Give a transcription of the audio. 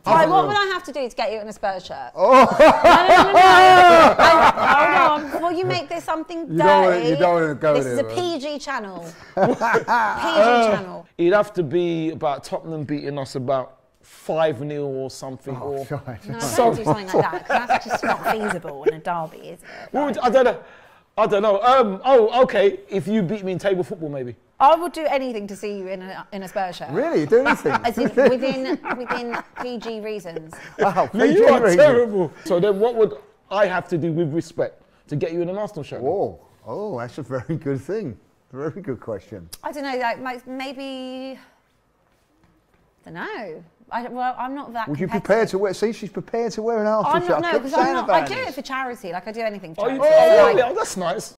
Right, what would I have to do to get you in a Spurs shirt? Oh. No. Hold on. Before you make this something dirty, you don't want to go this there. is a PG channel. PG channel. It'd have to be about Tottenham beating us about 5-0 or something. Oh, or God. No, don't do something like that, because that's just not feasible in a derby, is it? I don't know. Okay. If you beat me in table football, maybe. I would do anything to see you in a Spurs shirt. Really? You do anything? As in, within PG reasons. Wow, You are terrible. So then what would I have to do with respect to get you in an Arsenal shirt? Oh, that's a very good thing. Very good question. I don't know, like maybe, I don't know. I'm not that. Would you prepare to wear? See, she's prepared to wear an Arsenal shirt. I'm not, no, because I do it for charity. Like I do anything for charity. Oh, that's nice.